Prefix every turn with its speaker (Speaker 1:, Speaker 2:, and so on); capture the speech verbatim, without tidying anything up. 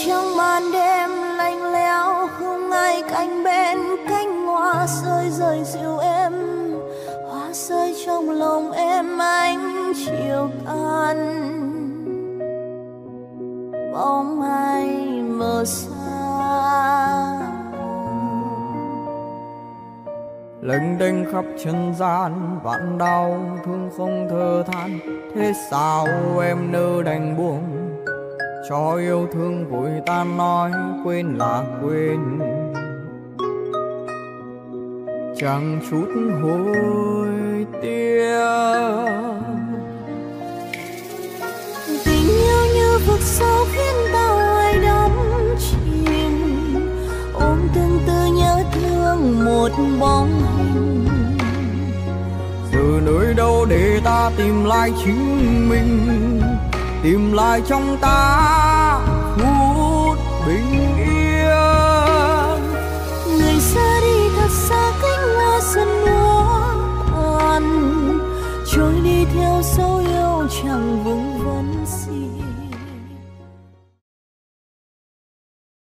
Speaker 1: trong màn đêm lạnh lẽo, không ai cạnh bên cánh hoa rơi rơi dịu êm, hoa rơi trong lòng em ánh chiều tan, bóng ai mờ xa.
Speaker 2: Lênh đênh khắp trần gian vạn đau thương không thở than, thế sao em nỡ đành buông cho yêu thương vội tan, nói quên là quên chẳng chút hối tiếc.
Speaker 1: Tình yêu như vực sâu khiến ta hoài đắm chìm, ôm từng tư nhớ thương một bóng hình.
Speaker 2: Giờ nơi đâu để ta tìm lại chính mình, tìm lại trong ta